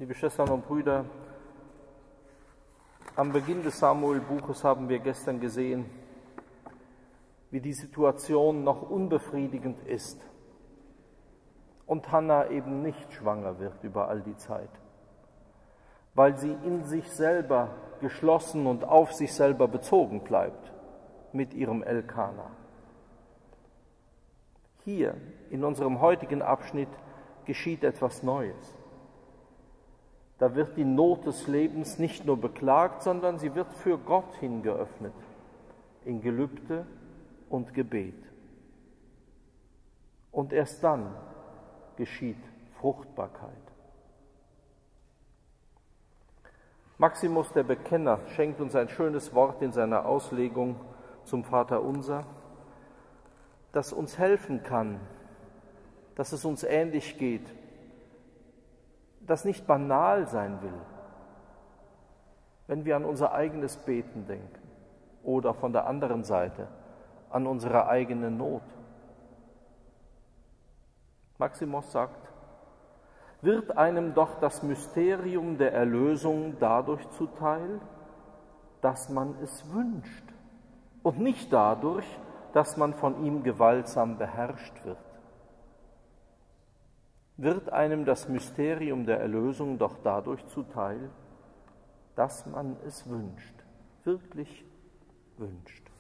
Liebe Schwestern und Brüder, am Beginn des Samuel-Buches haben wir gestern gesehen, wie die Situation noch unbefriedigend ist und Hannah eben nicht schwanger wird über all die Zeit, weil sie in sich selber geschlossen und auf sich selber bezogen bleibt mit ihrem Elkana. Hier in unserem heutigen Abschnitt geschieht etwas Neues. Da wird die Not des Lebens nicht nur beklagt, sondern sie wird für Gott hin geöffnet, in Gelübde und Gebet. Und erst dann geschieht Fruchtbarkeit. Maximus der Bekenner schenkt uns ein schönes Wort in seiner Auslegung zum Vaterunser, das uns helfen kann, dass es uns ähnlich geht, das nicht banal sein will, wenn wir an unser eigenes Beten denken oder von der anderen Seite an unsere eigene Not. Maximus sagt, wird einem doch das Mysterium der Erlösung dadurch zuteil, dass man es wünscht und nicht dadurch, dass man von ihm gewaltsam beherrscht wird. Wird einem das Mysterium der Erlösung doch dadurch zuteil, dass man es wünscht, wirklich wünscht.